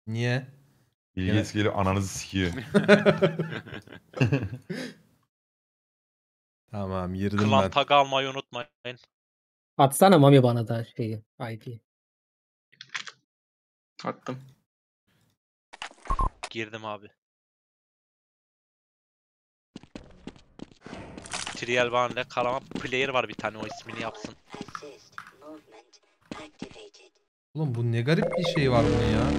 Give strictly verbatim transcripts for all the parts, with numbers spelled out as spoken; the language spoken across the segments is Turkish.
Niye? Bilgeys geliyor ananızı sikiyor. Tamam girdim ben. Klan tag almayı unutmayın. Atsana Mami bana da şeyi. I P. Attım. Girdim abi. Trial Van'le Karaman player var bir tane, o ismini yapsın. Oğlum bu ne garip bir şey var bunun ya.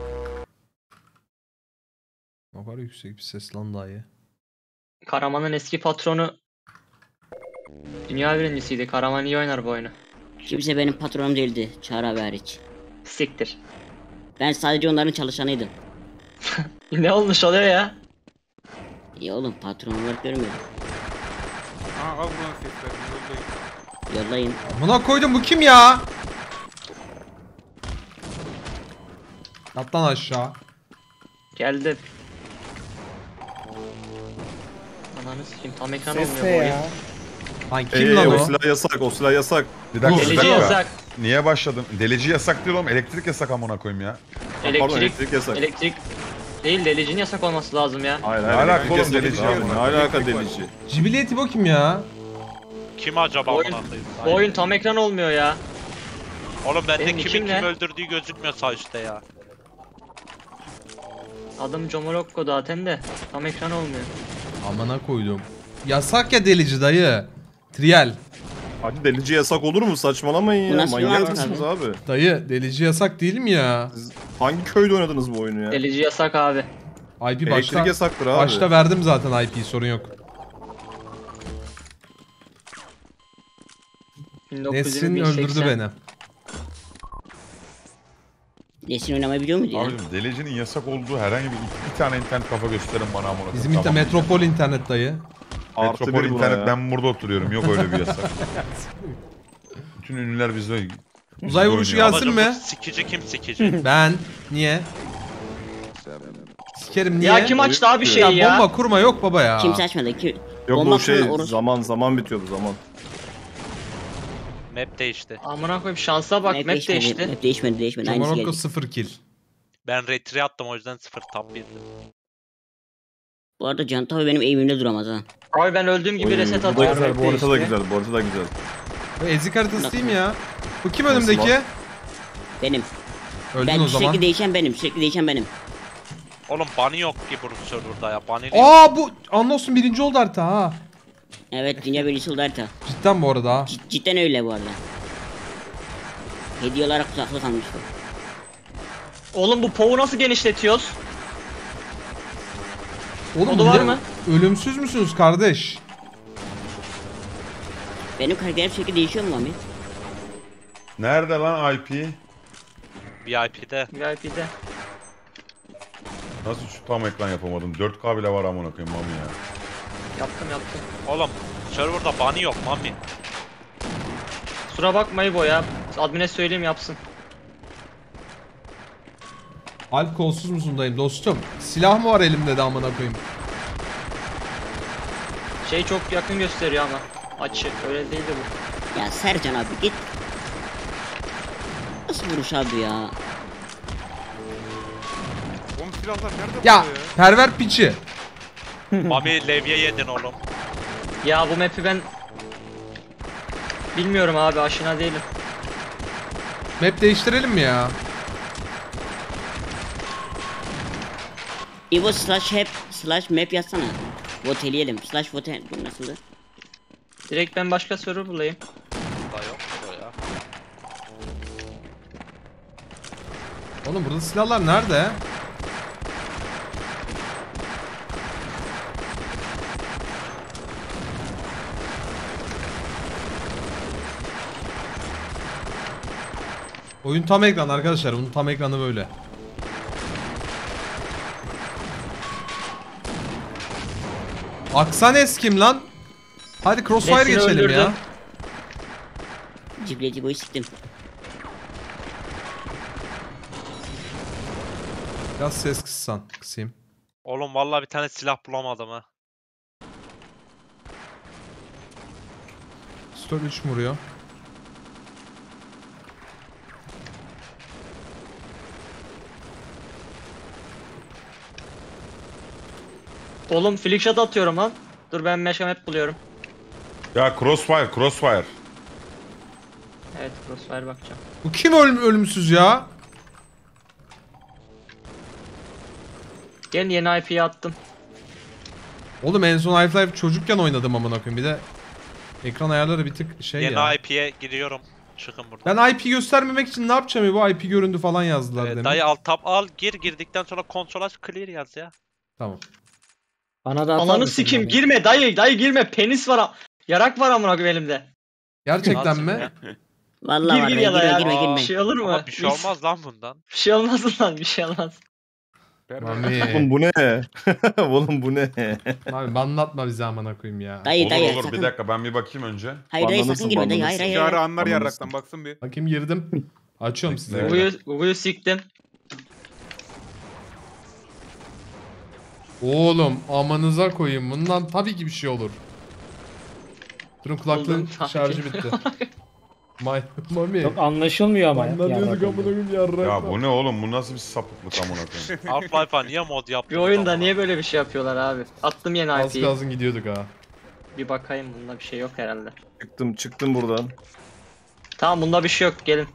Ne kadar yüksek bir ses lan dayı. Karaman'ın eski patronu dünya birincisiydi. Karaman iyi oynar bu oyunu. Kimse benim patronum değildi. Çağrı abi hariç. Siktir. Ben sadece onların çalışanıydım. Ne olmuş oluyor ya? İyi oğlum, patron olarak görmüyorum. Ha al bunun seslerini yollayın. Yollayın. Buna koydum, bu kim ya? Yat lan aşağı. Geldi. Ananı sikeyim, tam ekran Ses olmuyor ne bu oyun. ya? Lan kim Ey, lan o o? silah yasak, o silah yasak. Bir dakika, bir Delici dakika. yasak. Niye başladım? Delici yasak diyor oğlum. Elektrik yasak amına koyayım ya. Pardon, Elektrik, elektrik yasak. elektrik değil, delicinin yasak olması lazım ya. Hayır, Ne hayır. alaka elektrik oğlum, yasak delici abi, ya. Ne alaka delici? Cibiliyeti bu kim ya? Kim acaba Bu oyun, amına koyayım? bu oyun tam ekran olmuyor ya. Oğlum bende Benim kimin nikim kim ne? öldürdüğü gözükmüyor sağ üstte ya. Adım Comolokko zaten de tam ekran olmuyor. Amına koydum. Yasak ya delici dayı. Trial. Hadi delici yasak olur mu? Saçmalamayın Bu ya. nasıl bir Manyak mantık mısınız abi? Dayı delici yasak değil mi ya? Siz hangi köyde oynadınız bu oyunu ya? Delici yasak abi. I P Elektrik başta, yasaktır abi. başta verdim zaten I P'yi, sorun yok. bin dokuz yüz Nesrin bin öldürdü seksen. beni. Nesin oynamayı biliyor muydu ya? Abicim delicinin yasak olduğu herhangi bir, bir tane internet kafa gösterin bana amına koyayım. Bizim inter Tamam. metropol internet dayı. Artı Metropol bir buna internet, ya. ben burada oturuyorum. Yok öyle bir yasak. Bütün ünlüler bizde. Uzay vuruşu oynuyor. gelsin Babacım, mi? bu sikici kim sikici? Ben. Niye? Sikerim niye? Ya kim açtı abi şeyi Ya ya? bomba kurma yok baba ya. Kimse açmadı ki. Yok Bomba bu şey kuran orospu- zaman zaman bitiyordu zaman. Map değişti. Amına koyayım, şansa bak, map değişmedi, değişti. Map değişmedi, değişmedi. Aynısı Morocco geldi. sıfır kill. Ben retri attım, o yüzden sıfır tap yedim. Bu arada Can tabi benim eğimimde duramaz ha. Abi ben öldüğüm gibi Oy, reset bu da atıyorum. güzel, map bu harita da değişti. güzel, bu harita da güzel. Bu ezik haritası değil mi ya? Bu kim Nasıl önümdeki? lan? Benim. Öldün Ben o sürekli zaman. değişen benim. Sürekli değişen benim. Oğlum bunny yok ki bu serverda ya. Bunny Aa bu Anlos'un birinci oldu harita ha. Evet, dünya birincisi oldu harita. Cidden bu arada ha. Cid- cidden öyle bu arada. Hediye olarak uzakta kalmıştı. Oğlum bu povu nasıl genişletiyoruz? Oğlum Modu var ne- mı? Ölümsüz müsünüz kardeş? Benim karakterim sürekli değişiyor mu Mami? Nerede lan I P? V I P'de. V I P'de. Nasıl şu tam ekran yapamadım? dört K bile var amına koyayım mami ya. Yaptım yaptım. Oğlum serverda bunny yok mami. Kusura bakma İbo ya. Admin'e söyleyeyim yapsın. Alp kolsuz musun dayım dostum? Silah mı var elimde de amına koyayım? Şey çok yakın gösteriyor ama. Açı. Öyle değildi bu. Ya Sercan abi git. Nasıl vuruş abi ya? Oğlum silahlar nerede Ya burada ya? perver piçi. Mami levye yedin oğlum. Ya bu map'i ben bilmiyorum abi, aşina değilim. Map değiştirelim mi ya? Evo slash hep slash map yazsana. Voteleyelim. Slash vote. Bu nasıldı? Direkt ben başka server bulayım. Da yok o ya. Oğlum burada silahlar nerede? Oyun tam ekran arkadaşlar. Bunun tam ekranı böyle. Aksanes kim lan? Hadi Crossfire Nesini geçelim öldürdüm. ya. Cibreci boyu siktim. Biraz ses kıssan. Kısayım. Oğlum vallahi bir tane silah bulamadım ha. Stol üç mi vuruyor? Oğlum flick shot atıyorum lan. Dur ben meşe map buluyorum. Ya crossfire crossfire. Evet crossfire bakacağım. Bu kim ölüm ölümsüz ya? Gelin yeni I P'yi attım. Oğlum en son Half-Life çocukken oynadım amına koyayım. Bir de ekran ayarları bir tık şey Yeni ya. I P'ye giriyorum. Çıkın buradan. Ben I P göstermemek için ne yapacağım ya? Bu I P göründü falan yazdılar Ee, demek. dayı alt tab al gir girdikten sonra kontrol aç clear yaz ya. Tamam. Bana da atar Ananı mısın sikeyim Mami? girme dayı dayı girme penis var. Yarak var amına koyayım elimde. Gerçekten Nasıl mi? ya? Vallahi Gir var gir be, ya da girme ya. girme girme. Bir şey olur mu? Ama bir şey olmaz lan bundan. Bir şey olmaz lan bir şey olmaz. Mami. Oğlum bu ne? Oğlum bu ne? Mami anlatma bize amına koyayım ya. Dayı Olur dayı olur sakın. bir dakika ben bir bakayım önce. Hayır dayı Banlanırsın, sakın girme dayı. Hayır hayır. Çağrı hayır. anlar Anladım. yarraktan baksın bir. Bakayım girdim. Açıyorum size. Evet. Gugu'yu Gugu'yu siktim. Oğlum amanıza koyayım. Bundan tabii ki bir şey olur. Durun kulaklığın Buldum, şarjı bitti. May Mami. Çok anlaşılmıyor ama. Anlamıyorduk yarrak amına oluyor. koyayım yarrak. Ya bu ne oğlum bu nasıl bir sapıklık amına koyayım. Half-Life'a niye mod Bir yaptın? oyunda niye böyle bir şey yapıyorlar abi? Attım yeni Az I P'yi. kalsın gidiyorduk ha. Bir bakayım bunda bir şey yok herhalde. Çıktım çıktım buradan. Tamam bunda bir şey yok gelin.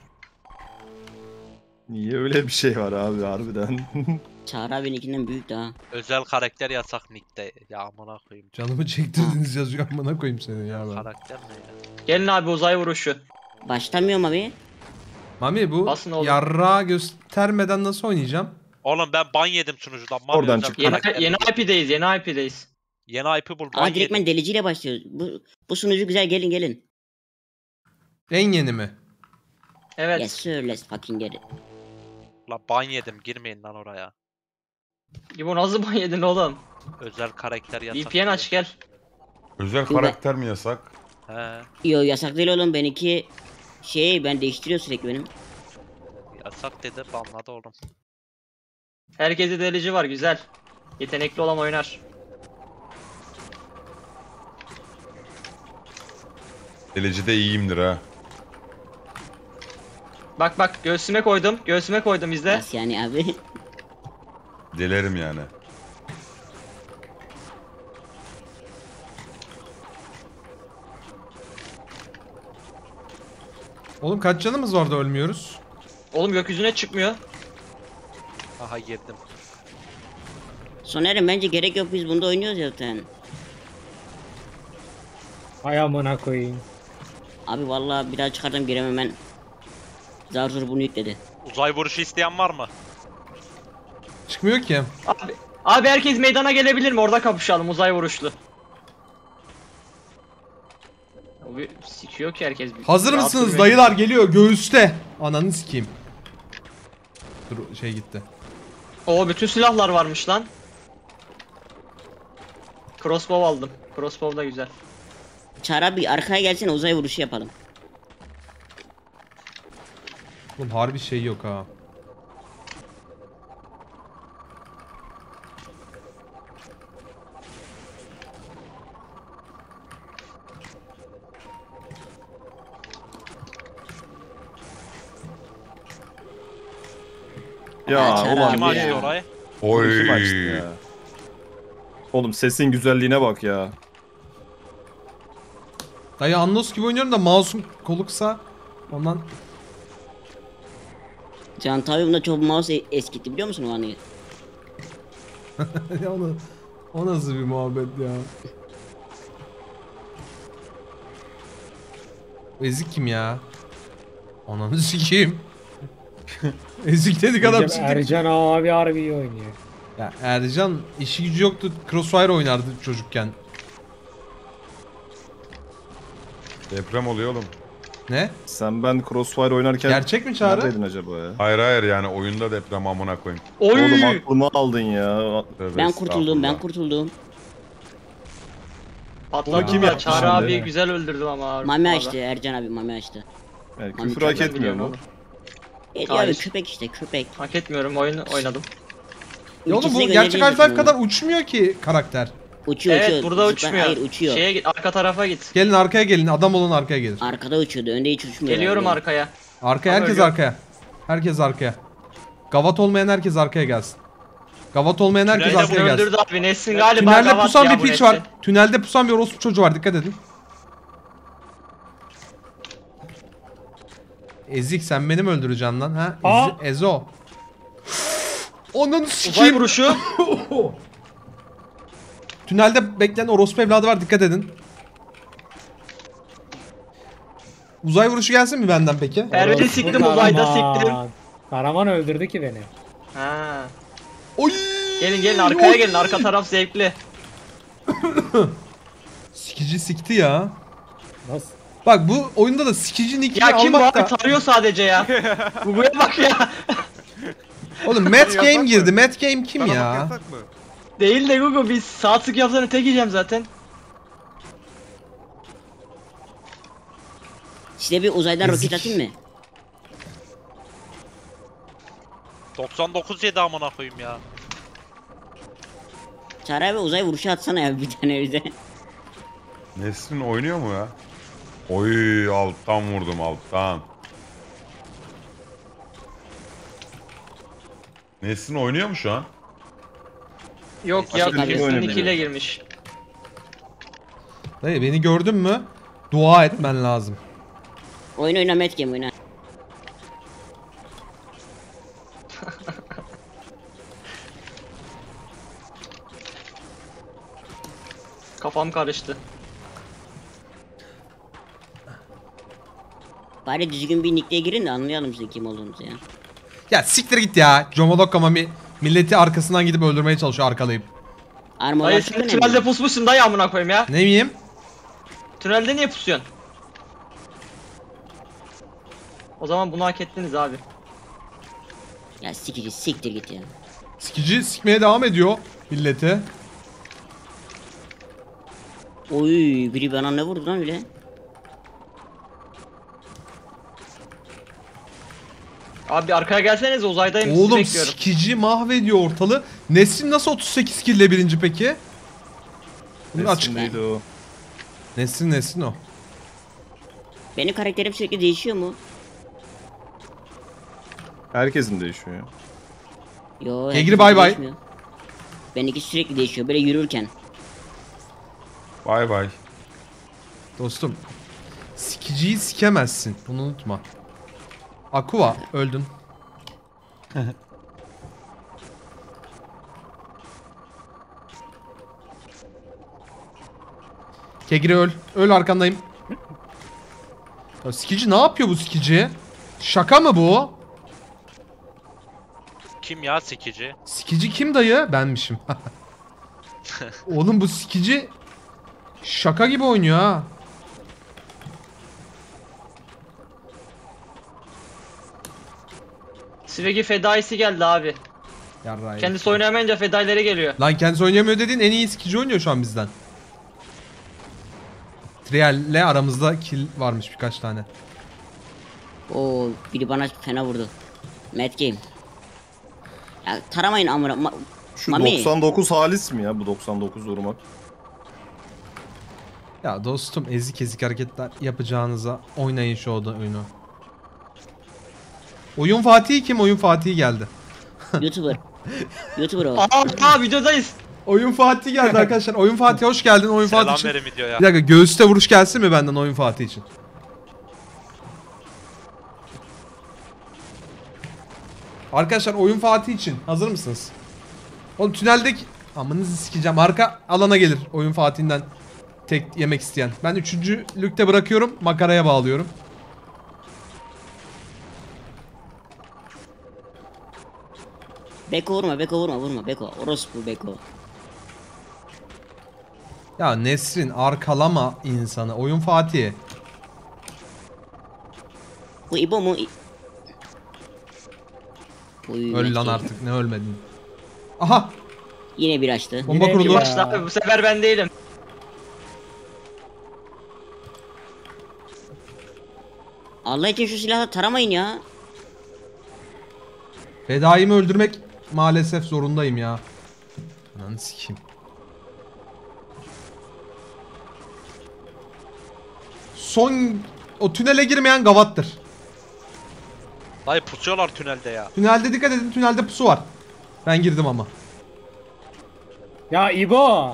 Niye öyle bir şey var abi harbiden? Çağrı abinikinden büyük daha. Özel karakter yasak nickte. Ya amına koyayım. Canımı çektirdiniz yazıyor amına koyayım seni ya ben. Karakter ne ya? Gelin abi uzay vuruşu. Başlamıyorum abi. Mami bu Basın oğlum. yarrağı göstermeden nasıl oynayacağım? Oğlum ben ban yedim sunucudan. Mami Oradan özel çık. Yeni, karakter yeni dedim. I P'deyiz yeni I P'deyiz. Yeni I P bul. ban Aa direkt ben yedim. deliciyle başlıyoruz. Bu, bu sunucu güzel gelin gelin. En yeni mi? Evet. Yes sir let's fucking get it. La ban yedim girmeyin lan oraya. İbo nasıl ban yedin oğlum? Özel karakter yasak. V P N aç gel. Özel karakter mi yasak? He. Yo yasak değil oğlum benimki şey ben değiştiriyor sürekli benim. Yasak dedi banladı oğlum. Herkese delici var güzel. Yetenekli olan oynar. Delicide iyiyimdir ha. Bak bak göğsüme koydum. Göğsüme koydum izle. Nasıl yani abi? Delerim yani. Oğlum kaç canımız var da ölmüyoruz? Oğlum gökyüzüne çıkmıyor. Aha girdim. Soner'im bence gerek yok biz bunda oynuyoruz zaten. Hay amına koyayım. Abi vallahi bir daha çıkardım giremem ben. Zar zor bunu yükledi. Uzay vuruşu isteyen var mı? Çıkmıyor ki. Abi, abi herkes meydana gelebilir mi? Orada kapışalım uzay vuruşlu. Abi sikiyor ki herkes. Hazır Rahat mısınız? durmayın. Dayılar geliyor göğüste. Ananı sikeyim. Dur şey gitti. Oo bütün silahlar varmış lan. Crossbow aldım. Crossbow da güzel. Çağrı abi arkaya gelsene uzay vuruşu yapalım. Oğlum harbi şey yok ha. Ya Açar ulan abi Kim ya. açtı orayı? Oy. kim açtı ya? Oğlum sesin güzelliğine bak ya. Dayı Anlos gibi oynuyorum da mouse'um koluksa ondan. Can tabi bunda çok mouse e- eskitti biliyor musun o anıyı? Ya o, o nasıl bir muhabbet ya? Ezik kim ya? Ananı sikeyim. Ezik dedik adam Bizim siktik. Ercan abi harbi iyi oynuyor. Ya Ercan işi gücü yoktu. Crossfire oynardı çocukken. Deprem oluyor oğlum. Ne? Sen ben Crossfire oynarken Gerçek mi Çağrı? neredeydin acaba ya? Hayır hayır yani oyunda deprem amına koyayım. Oy! Oğlum aklımı aldın ya. Tövbe Ben kurtuldum ben estağfurullah. kurtuldum. Patladı Onu kim da yaptı Çağrı şimdi? abi güzel öldürdüm ama. abi. Mami Valla. açtı Ercan abi mami açtı. Yani Mami küfür çok hak Ben etmiyor biliyorum mu? oğlum. E, Hayır. abi köpek işte köpek. Hak etmiyorum oyunu oynadım. Ya oğlum bu Ülkesine gerçek göndereceğiz Half-Life bunu. kadar uçmuyor ki karakter. Uçuyor Evet uçuyor. burada Zıplar- uçmuyor. Hayır uçuyor. Şeye git arka tarafa git. Gelin arkaya gelin. Adam olun arkaya gelir. Arkada uçuyordu önde hiç uçmuyor. Geliyorum abi. arkaya. Arkaya Ama herkes öyle- arkaya. Herkes arkaya. Gavat olmayan herkes arkaya gelsin. Gavat olmayan herkes Tünelde arkaya gelsin. Öldürdü abi. Nesrin galiba Tünelde gavat pusan ya bir bu piç Nesrin. var. Tünelde pusan bir orospu çocuğu var. Dikkat edin. Ezik sen beni mi öldüreceksin lan ha? Aa! Ezi, Ezo. Onun Uzay sikiyim. vuruşu. Tünelde bekleyen orospu evladı var. Dikkat edin. Uzay vuruşu gelsin mi benden peki? Erbil'i siktim uzayda siktim. Karaman öldürdü ki beni. Ha. Oy! Gelin gelin arkaya gelin. Arka taraf zevkli. Sikici sikti ya. Nasıl? Bak bu oyunda da sikici nickini Ya kim bu almak abi da... tarıyor sadece ya. Gugu'ya bak ya. Oğlum Matt Yasak Game mı? girdi. Matt Game kim Taramak ya? yasak mı? Değil de Gugu biz sağ tık yapsana tek yiyeceğim zaten. Size bir uzaydan Ezik. roket atayım mı? doksan dokuz yedi amına koyayım ya. Çağrı abi uzay vuruşu atsana ya bir tane bize. Nesrin oynuyor mu ya? Oy alttan vurdum alttan. Nesrin oynuyor mu şu an? Yok ya Başka bir Nesrin oynamıyor. iki ile girmiş. Dayı beni gördün mü? Dua etmen lazım. Oyun oyna Met Game oyna. Kafam karıştı. Bari düzgün bir nickle girin de anlayalım sizin kim olduğunuzu ya. Ya siktir git ya. Jomolokama mi milleti arkasından gidip öldürmeye çalışıyor arkalayıp. Armorlar Dayı çok sen önemli. tünelde pusmuşsun dayı amına koyayım ya. Ne miyim? Tünelde niye pusuyorsun? O zaman bunu hak ettiniz abi. Ya sikici siktir git ya. Sikici sikmeye devam ediyor milleti. Oy biri bana ne vurdu lan öyle? Abi arkaya gelseniz uzaydayım sizi Oğlum bekliyorum. sikici mahvediyor ortalığı. Nesrin nasıl otuz sekiz kill ile birinci peki? Bunu açık. Nesrin değil o. Nesrin Nesrin o. Benim karakterim sürekli değişiyor mu? Herkesin değişiyor ya. Yo. Kegri herkesin bay bay. değişmiyor. Benimki sürekli değişiyor böyle yürürken. Bay bay. Dostum. Sikiciyi sikemezsin. Bunu unutma. Aqua öldün. Kegri öl. Öl arkandayım. Ya sikici ne yapıyor bu sikici? Şaka mı bu? Kim ya sikici? Sikici kim dayı? Benmişim. Oğlum bu sikici şaka gibi oynuyor ha. Svegi fedaisi geldi abi. Yarrayım. Kendisi oynayamayınca fedaileri geliyor. Lan kendisi oynayamıyor dediğin en iyi sikici oynuyor şu an bizden. Trial'le aramızda kill varmış birkaç tane. Oo biri bana fena vurdu. Met Game. Ya taramayın amına. Ma Şu Mami. doksan dokuz halis mi ya bu doksan dokuz vurmak? Ya dostum ezik ezik hareketler yapacağınıza oynayın şu oda oyunu. Oyun Fatih kim? Oyun Fatih geldi. YouTuber. YouTuber o. Aa, aa videodayız. Oyun Fatih geldi arkadaşlar. Oyun Fatih hoş geldin. Oyun Fatih Selam için. verin videoya. Bir dakika göğüste vuruş gelsin mi benden Oyun Fatih için? Arkadaşlar Oyun Fatih için hazır mısınız? Oğlum tüneldeki... Amanızı sikeceğim. Arka alana gelir Oyun Fatih'inden tek yemek isteyen. Ben üçüncü lükte bırakıyorum. Makaraya bağlıyorum. Beko vurma, Beko vurma, vurma. Beko. Orospu Beko. Ya Nesrin arkalama insanı. Oyun Fatih. Bu İbo mu? İ- Oy, Öl Met lan Game. artık ne ölmedin. Aha Yine bir açtı. bomba Yine kurulu. bir Başla abi bu sefer ben değilim. Allah için şu silahla taramayın ya. Fedaimi öldürmek maalesef zorundayım ya. Ananı sikeyim. Son o tünele girmeyen gavattır. Dayı pusuyorlar tünelde ya. Tünelde dikkat edin, tünelde pusu var. Ben girdim ama. Ya İbo.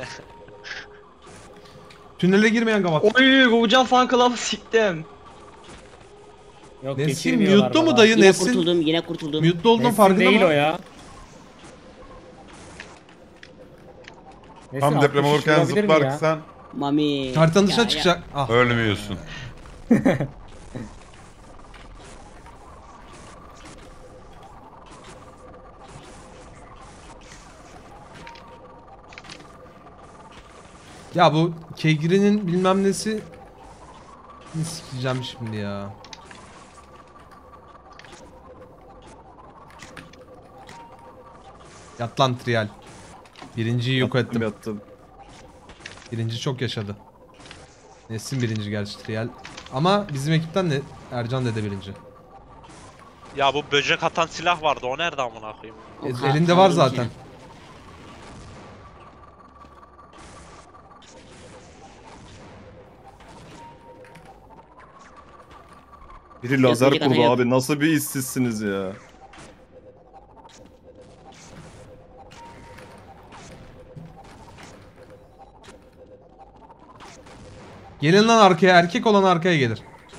Tünele girmeyen gavat. Oy Gugucan fan club'ı siktim. Yok Nesin geçirmiyorlar mute'lu mu bana. dayı Yine Nesin? kurtuldum, yine kurtuldum. Mute'lu olduğunun Nesin farkında değil mı? o ya. Nesin Tam altmış deprem üç olurken olabilir mi ya? zıplarsan Mami. Haritanın dışına Ya, ya. çıkacak. Ah. ölmüyorsun. Ya bu Kegri'nin bilmem nesi... Ne sikeceğim şimdi ya. Yat lan Trial. Birinciyi yok Yattım, ettim. yattım. Birinci çok yaşadı. Nesin birinci gerçi Trial. Ama bizim ekipten de Ercan dede birinci. Ya bu böcek atan silah vardı. O nerede amına koyayım? O E, ka- elinde var kaldırmış zaten. ya. Biri lazer böcek kurdu atıyor. abi. Nasıl bir işsizsiniz ya. Gelin lan arkaya, erkek olan arkaya gelir.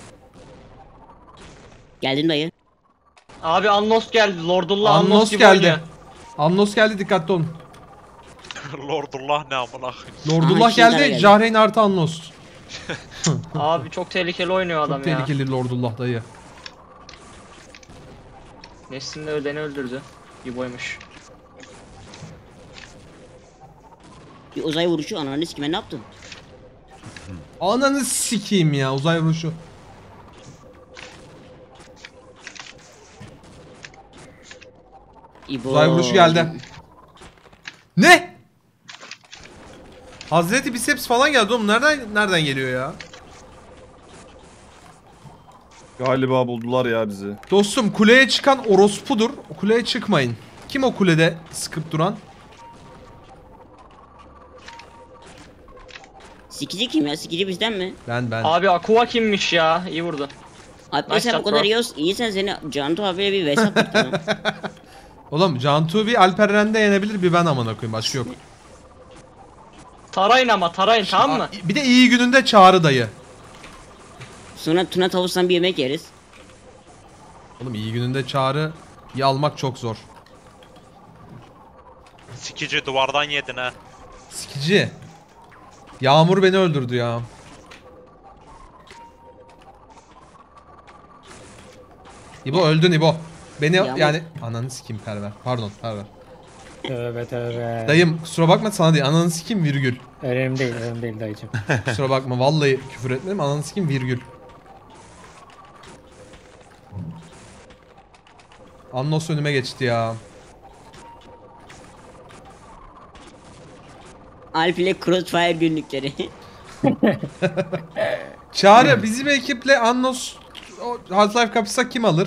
Geldim dayı. Abi Annos geldi. Lordullah Annos, Annos gibi geldi. oynuyor. Annos geldi, dikkatli olun. Lordullah ne amına koyayım. Lordullah Aha, Şinkara geldi, geldi. Jahreyn artı Annos. Abi çok tehlikeli oynuyor adam Çok ya. tehlikeli Lordullah dayı. Nesin de beni öldürdü. İbo'ymuş. Bir uzay vuruşu ananı sikime ne yaptın? Ananı sikeyim ya, uzay vuruşu. İbo. Uzay vuruşu geldi. Ne? Hazreti Biceps falan geldi oğlum. Nereden nereden geliyor ya? Galiba buldular ya bizi. Dostum kuleye çıkan orospudur. O kuleye çıkmayın. Kim o kulede sıkıp duran? Sikici kim ya? Sikici bizden mi? Ben ben. Abi Aqua kimmiş ya? İyi vurdu. Abi Nice sen shot, bu kadar bro. iyi, iyisen seni Cantu abiye bir vesat tuttum. Oğlum Cantu bir Alper Rende yenebilir, bir ben amına koyayım, başka yok. Tarayın ama tarayın, tamam mı? Bir de iyi gününde Çağrı dayı. Sonra Tuna tavustan bir yemek yeriz. Oğlum iyi gününde Çağrı'yı almak çok zor. Sikici duvardan yedin ha. Sikici. Yağmur beni öldürdü ya. İbo öldün İbo. Beni Yağmur- yani ananı sikeyim Perver. Pardon Perver. Tövbe tövbe. Dayım kusura bakma, sana değil, ananı sikeyim virgül. Önemli değil, önemli değil dayıcım. Kusura bakma vallahi küfür etmedim, ananı sikeyim virgül. Annos önüme geçti ya. Alp ile Crossfire günlükleri. Çağrı bizim ekiple Annos o Half-Life kapışsak kim alır?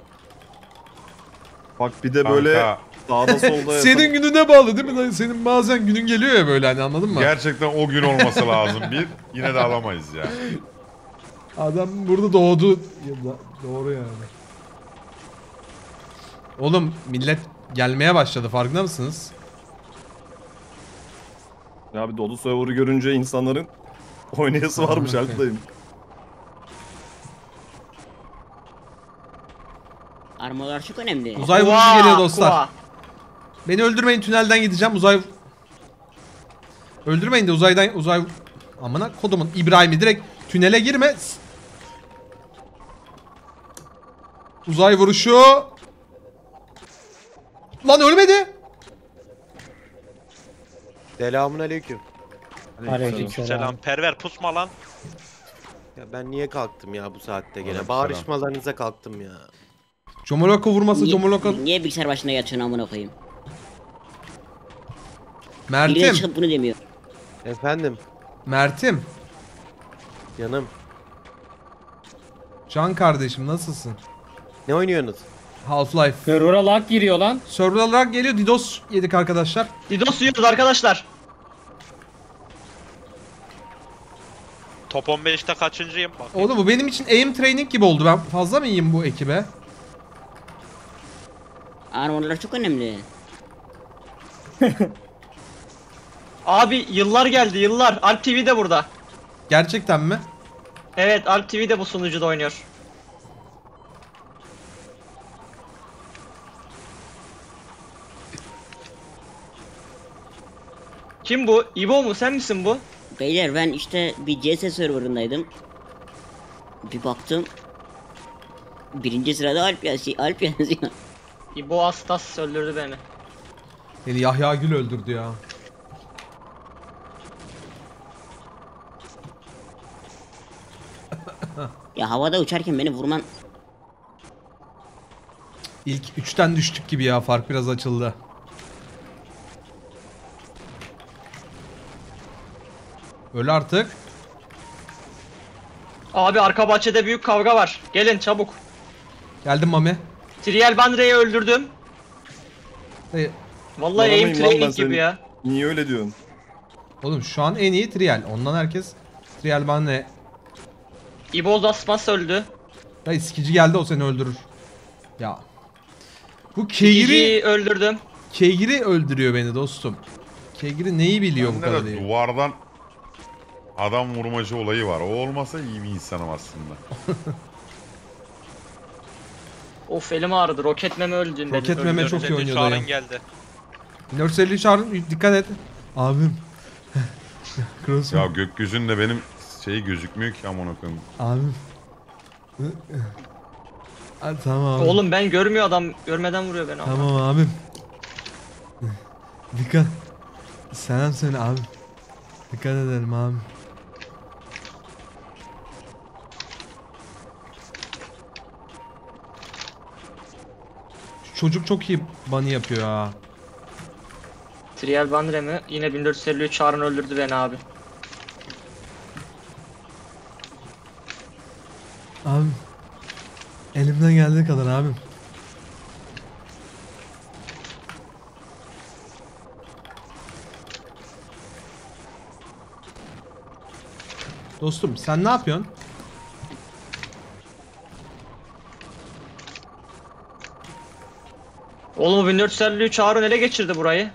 Bak bir de böyle Kanka, sağda solda Senin gününe bağlı değil mi dayı? Senin bazen günün geliyor ya böyle, hani anladın mı? gerçekten o gün olması lazım bir. Yine de alamayız ya. Adam burada doğdu. Ya da- Doğru yani. Oğlum millet gelmeye başladı, farkında mısınız? Ya bir dolu server'ı görünce insanların oynayası varmış Anladım. haklıyım. Armalar çok önemli. Uzay vurucu Aqua, geliyor dostlar. Aqua. Beni öldürmeyin, tünelden gideceğim, uzay... Öldürmeyin de uzaydan uzay... Amına kodumun İbrahim'i, direkt tünele girme. Uzay vuruşu. Lan ölmedi. Selamun aleyküm. Aleykümselam. Selam. Perver pusma lan. Ya ben niye kalktım ya bu saatte gene? Aleykümselam. Bağırışmalarınıza kalktım ya. Comoloko vurması, Niye, Comoloko. niye bilgisayar başında yatıyorsun amına koyayım? Biri de Mert'im. çıkıp bunu demiyor. Efendim, Mert'im. yanım. Can kardeşim nasılsın? Ne oynuyorsunuz? Half-Life. Server'a lag giriyor lan. Server olarak geliyor, DDoS yedik arkadaşlar. Didos yiyoruz arkadaşlar. Top on beşte kaçıncıyım bak. Oğlum bu benim için aim training gibi oldu. Ben fazla mı iyiyim bu ekibe? Armorlar çok önemli. Abi yıllar geldi yıllar. Alp T V de burada. Gerçekten mi? Evet Alp T V de bu sunucuda oynuyor. Kim bu? İbo mu? Sen misin bu? Beyler ben işte bir C S serverındaydım. Bir baktım. Birinci sırada Alp yazıyor. Alp yazıyor. İbo Astas öldürdü beni. Beni Yahya Gül öldürdü ya. Ya havada uçarken beni vurman. İlk üçten düştük gibi ya. Fark biraz açıldı. Öl artık. Abi arka bahçede büyük kavga var. Gelin çabuk. Geldim Mami. Trial Bandre'yi öldürdüm. Hey, Vallahi aim Yaramayın lan ben training seni. gibi ya. Niye öyle diyorsun? oğlum şu an en iyi trial. Ondan herkes trial bana ne? İbo Zaspas öldü. Ya iskici geldi o seni öldürür. Ya. Bu Kegri, İkinciyi öldürdüm. Kegri öldürüyor beni dostum. Kegri neyi biliyor bu Bende kadar de iyi? duvardan adam vurmacı olayı var. O olmasa iyi bir insanım aslında. Of elim ağrıdı. Roket meme öldü. Roket meme çok iyi oynuyor Çağrın dayı. geldi. dört elli çağırın dikkat et. Abim. Cross Ya gökyüzünde benim şeyi gözükmüyor ki amına koyayım. Abim. Ha, tamam abi. Oğlum ben görmüyor adam. Görmeden vuruyor beni. Tamam abim. Dikkat. Selam söyle abi. Dikkat edelim abi. Şu çocuk çok iyi bunny yapıyor ha. Trial Bandre mi? Yine bin dört yüz elli üç Çağrın öldürdü beni abi. Abim. Elimden geldiği kadar abim. Dostum sen ne yapıyorsun? Oğlum bin dört yüz elli üç Çağrın ele geçirdi burayı.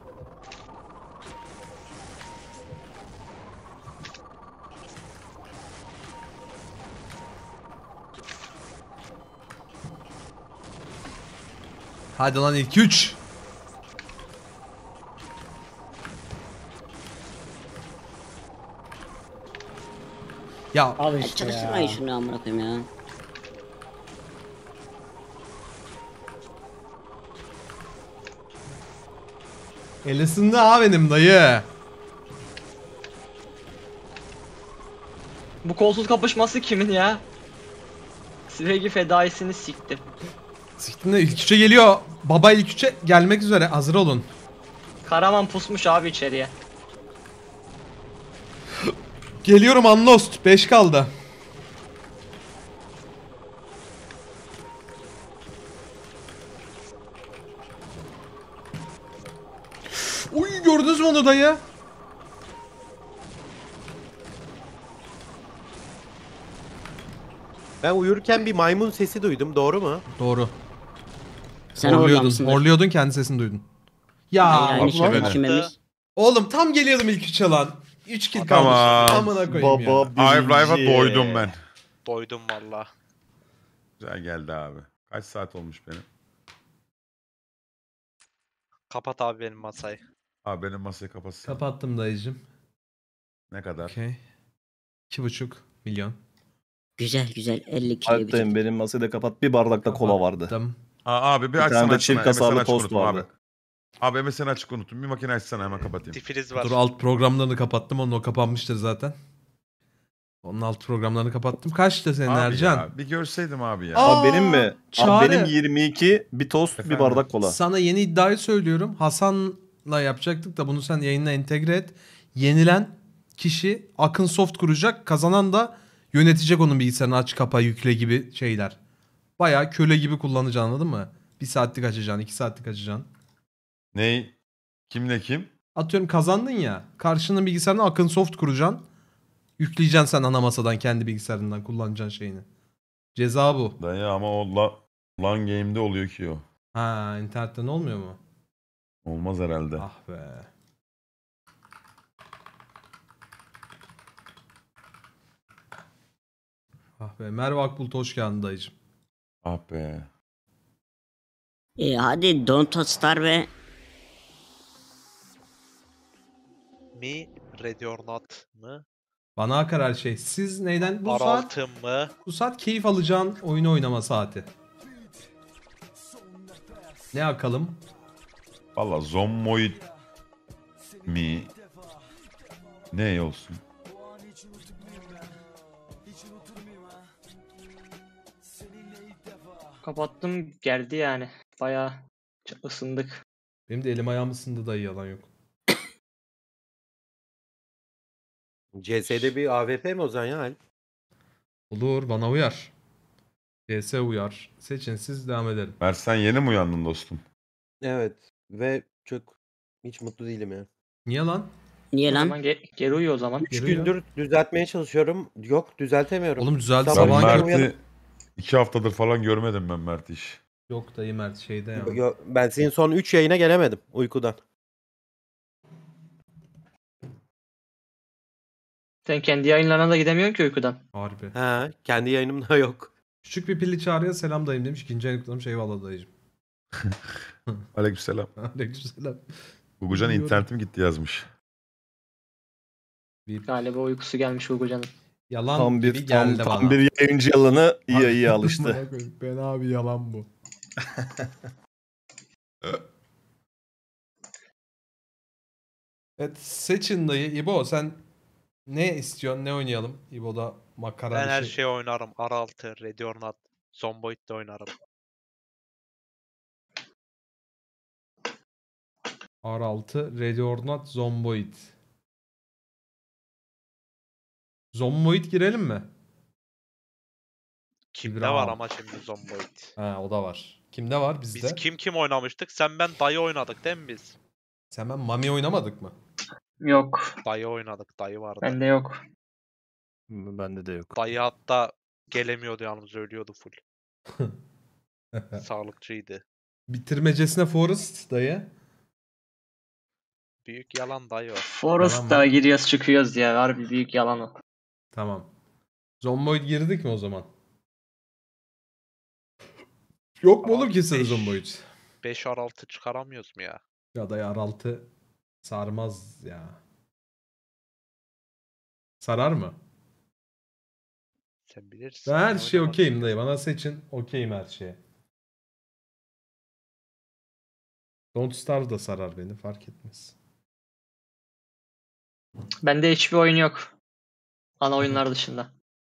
Hadi lan ilk üç. Ya Al Ya işte çalıştırmayın ya. şunu amına koyayım ya. el ısındı ha benim dayı. Bu kolsuz kapışması kimin ya? Svegi fedaisini siktim. Siktim de ilk üçe geliyor. Baba ilk üçe gelmek üzere. Hazır olun. Karaman pusmuş abi içeriye. Geliyorum Unlost. beş kaldı. Uy gördünüz mü onu dayı? Ben uyurken bir maymun sesi duydum. Doğru mu? Doğru. Sen Horluyordun. horlamışsındır. Horluyordun kendi sesini duydun. Ya Hayır, aynı bak şey beni. düşünmemiz. oğlum tam geliyordum ilk üçe lan. üç kill kaldı. Tamam. Amına koyayım ya. Baba Half-Life'a birinci. doydum ben. Doydum valla. Güzel geldi abi. Kaç saat olmuş benim? Kapat abi benim masayı. Abi benim masayı kapatsın. Kapattım dayıcım. Ne kadar? Okey. iki buçuk milyon. Güzel güzel elli kilo Alp'teyim bitirdim. benim masayı da kapat. Bir bardak da kola vardı. Kapattım. Aa, abi bir Bir açsana tane de açsana. çift kasalı M S N açık tost unuttum vardı. Abi. Abi M S N açık unuttum. Bir makine açsana hemen kapatayım. Difriz var. Dur alt programlarını kapattım. Onun o kapanmıştır zaten. Onun alt programlarını kapattım. Kaçtı senin Abi Ercan? ya, bir görseydim abi ya. Aa, Abi benim mi? Çağrı. Abi benim yirmi iki, bir tost, Efendim? bir bardak kola. Sana yeni iddiayı söylüyorum. Hasan'la yapacaktık da bunu sen yayına entegre et. Yenilen kişi Akın Soft kuracak. Kazanan da yönetecek onun bilgisayarını, aç kapa yükle gibi şeyler. Bayağı köle gibi kullanacaksın, anladın mı? Bir saatlik açacaksın, iki saatlik açacaksın. Ney? Kimle kim? Atıyorum kazandın ya. Karşının bilgisayarına Akın Soft kuracaksın. Yükleyeceksin sen ana masadan kendi bilgisayarından kullanacaksın şeyini. Ceza bu. Dayı ama o la, LAN game'de oluyor ki o. Ha, internetten olmuyor mu? Olmaz herhalde. Ah be. Ah be, Merve Akbulut hoş geldin dayıcım. Ah be. E, hadi Don't Star ve Mi? Ready or Not mı? Bana akar her şey. Siz neyden bu saat? Araltı mı? Bu saat keyif alacağın oyunu oynama saati. Ne akalım? Valla Zomboid mi? Ne olsun? Kapattım geldi yani. Bayağı ısındık. Benim de elim ayağım ısındı dayı, yalan yok. C S'de bir A W P mi Ozan ya Alp? Olur, bana uyar. C S uyar. Seçin, siz devam edelim. Mert sen yeni mi uyandın dostum? Evet. Ve çok hiç mutlu değilim ya. Niye lan? niye O lan? zaman ge- geri uyuyor o zaman. Üç Geri ya. gündür düzeltmeye çalışıyorum. Yok düzeltemiyorum. Oğlum düzeldi, Sabah Ben sabahın Sabahın körü. Mert'i iki haftadır falan görmedim ben Mert iş. Yok dayı, Mert şeyde ya. Yo- ben senin son üç yayına gelemedim uykudan. Sen kendi yayınlarına da gidemiyorsun ki uykudan. Harbi. Ha, kendi yayınımda yok. Küçük bir pilli çağrıya selam dayım demiş. İkinci ayını kutlamış. Eyvallah dayıcım. Aleykümselam. Aleykümselam. Gugucan Biliyorum. internetim gitti yazmış. Bir Galiba uykusu gelmiş Uğurcan'ın. yalan Tam gibi bir tam, geldi tam bana. bir yayıncı yalanı iyi iyi alıştı. Amına koyayım, fena bir yalan bu. Evet, seçin dayı. İbo sen ne istiyorsun? Ne oynayalım? İbo'da makara Ben bir her şey. şeyi oynarım. Araltı, Ready or Not, Zomboid de oynarım. R altı, Ready or Not, Zomboid. Zomboid girelim mi? Kimde İbrahim. var ama şimdi Zomboid? Ha, o da var. Kimde var bizde? Biz kim kim oynamıştık? Sen ben dayı oynadık değil mi biz? Sen ben Mami oynamadık mı? Yok. Dayı oynadık. Dayı vardı. Bende yok. Bende de yok. Dayı hatta gelemiyordu yalnız, ölüyordu full. Sağlıkçıydı. Bitirmecesine Forest dayı. Büyük yalan dayı o. Forest'ta Tamam. giriyoruz çıkıyoruz ya. Harbi büyük yalan o. Tamam. Zomboid girdik mi o zaman? Yok mu oğlum Abi kesin beş- Zomboid? beş araltı çıkaramıyoruz mu ya? Ya dayı R altı sarmaz ya. Sarar mı? Sen bilirsin. Ben her ne şey oynamak okeyim dayı. istiyorsun. Bana seçin. Okeyim her şeye. Don't Starve da sarar beni. Fark etmez. Bende hiçbir oyun yok. Ana oyunlar dışında.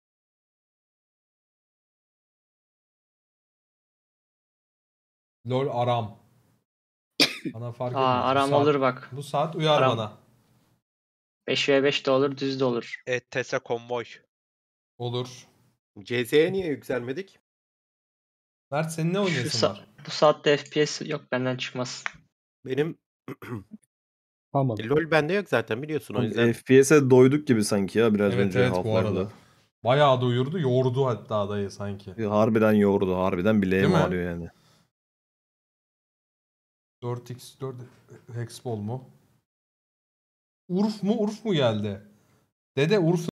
LOL aram. Bana fark Aa, etmez. Bu aram saat- olur bak. Bu saat uyar Aram. bana. beş ve beş de olur, düz de olur. E T S konvoy. Olur. C S'ye niye yükselmedik? Mert senin ne Şu oynayasın sa- var? bu saatte F P S yok, benden çıkmaz. Benim Tamam. LoL bende yok zaten biliyorsun o yüzden. F P S'e doyduk gibi sanki ya biraz Evet önce evet bu arada. Half-Life'da. Bayağı da uyurdu. Yordu hatta dayı sanki. Harbiden yoğurdu. Harbiden bileğim Değil mi? ağrıyor yani. dört x dört Hexball mu? Urf mu? Urf mu geldi? Dede Urf